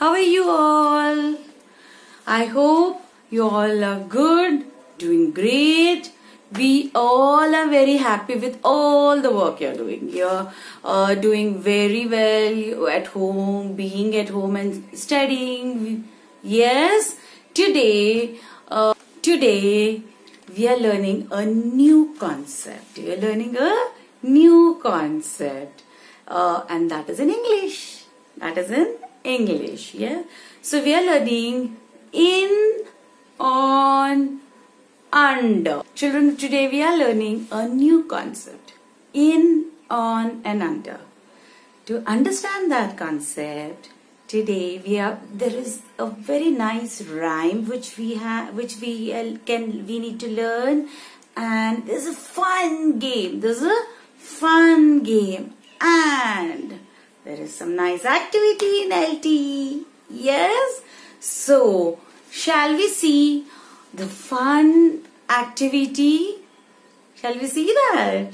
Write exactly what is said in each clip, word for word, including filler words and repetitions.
How are you all? I hope you all are good, doing great. We all are very happy with all the work you're doing. You're uh, doing very well at home, being at home and studying. Yes, today, uh, today we are learning a new concept. We are learning a new concept, uh, and that is in English. That is in English. Yeah. So we are learning in, on, under. Children, today we are learning a new concept. In, on and under. To understand that concept, today we are there is a very nice rhyme which we have which we uh, can we need to learn, and there's a fun game. There's a fun game and there is some nice activity in L T. Yes. So shall we see the fun activity? Shall we see that?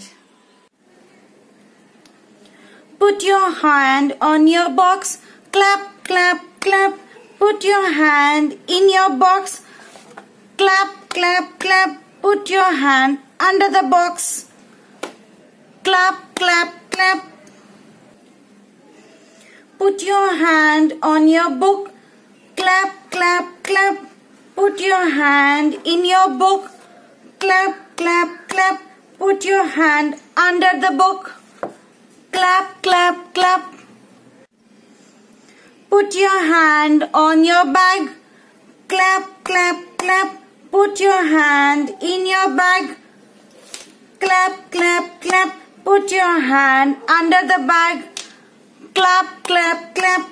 Put your hand on your box. Clap, clap, clap. Put your hand in your box. Clap, clap, clap. Put your hand under the box. Clap, clap, clap. Put your hand on your book. Clap, clap, clap. Put your hand in your book. Clap, clap, clap. Put your hand under the book. Clap, clap, clap. Put your hand on your bag. Clap, clap, clap. Put your hand in your bag. Clap, clap, clap. Put your hand under the bag. Clap, clap, clap.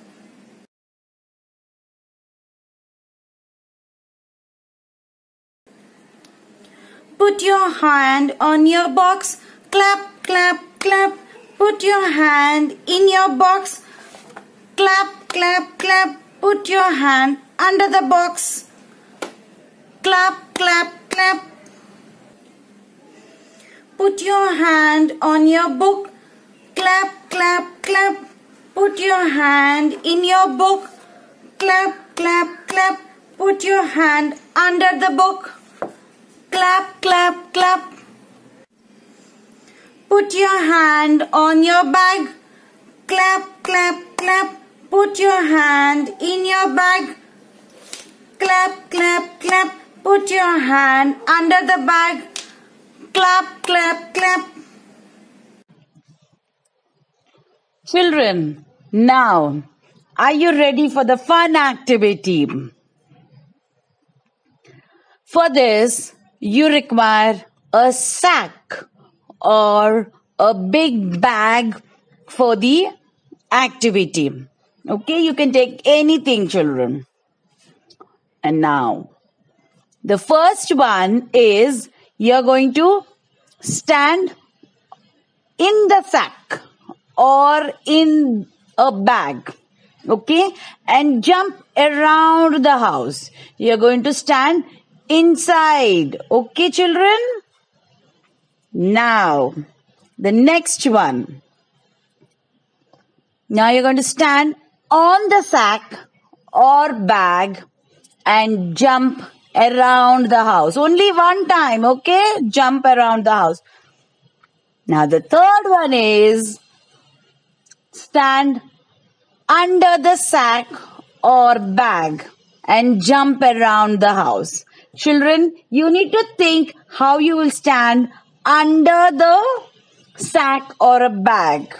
Put your hand on your box. Clap, clap, clap. Put your hand in your box. Clap, clap, clap. Put your hand under the box. Clap, clap, clap. Put your hand on your book. Clap, clap, clap. Put your hand in your book. Clap, clap, clap. Put your hand under the book. Clap, clap, clap. Put your hand on your bag. Clap, clap, clap. Put your hand in your bag. Clap, clap, clap. Put your hand under the bag. Clap, clap, clap. Children, now, are you ready for the fun activity? For this, you require a sack or a big bag for the activity. Okay, you can take anything, children. And now, the first one is you're going to stand in the sack or in a bag. Okay, and jump around the house. You're going to stand inside. Okay, children? Now, the next one. Now you're going to stand on the sack or bag and jump around the house. Only one time, okay? Jump around the house. Now the third one is stand under the sack or bag and jump around the house. Children, you need to think how you will stand under the sack or a bag.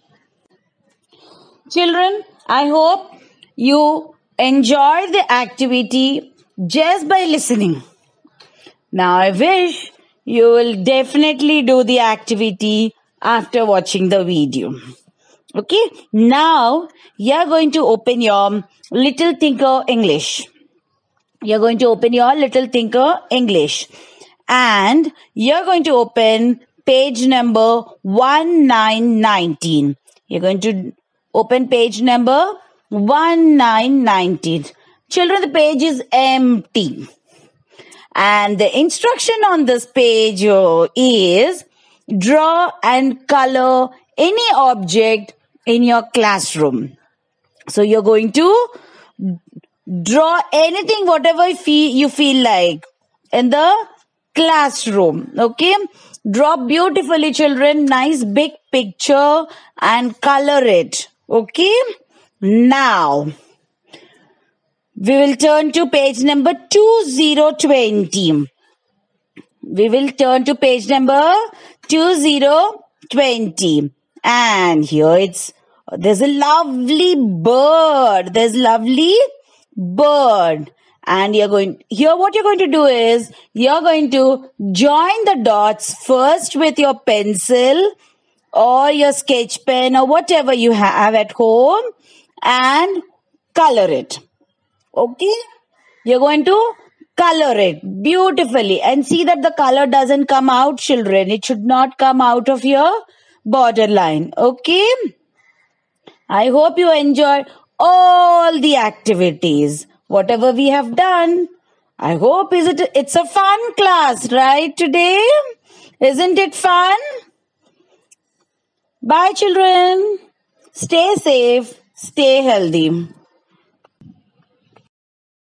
Children, I hope you enjoy the activity just by listening. Now I wish you will definitely do the activity after watching the video. Okay, now you're going to open your Little Thinker English. You're going to open your Little Thinker English. And you're going to open page number nineteen nineteen. You're going to open page number nineteen nineteen. Children, the page is empty. And the instruction on this page uh, is draw and color any object in your classroom. So you're going to draw anything, whatever you feel, you feel like in the classroom. Okay. Draw beautifully, children. Nice big picture and color it. Okay. Now we will turn to page number two zero twenty. We will turn to page number two zero twenty. And here it's, there's a lovely bird. There's lovely bird. And you're going, here what you're going to do is, you're going to join the dots first with your pencil or your sketch pen or whatever you have at home and color it. Okay? You're going to color it beautifully and see that the color doesn't come out, children. It should not come out of your borderline. Okay? I hope you enjoyed all the activities, whatever we have done. I hope is it it's a fun class, right, today? Isn't it fun? Bye, children. Stay safe. Stay healthy.